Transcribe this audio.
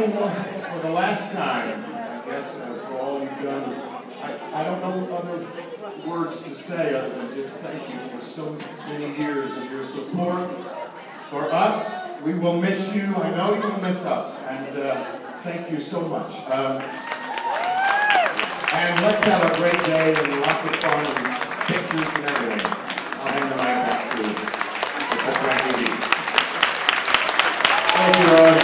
for the last time, I guess, for all you've done. I don't know other words to say other than just thank you for so many years of your support. For us, we will miss you. I know you will miss us. And thank you so much. And let's have a great day and lots of fun and pictures and everything. I'll hand the mic back to Mr. Frankie. Thank you, Ron.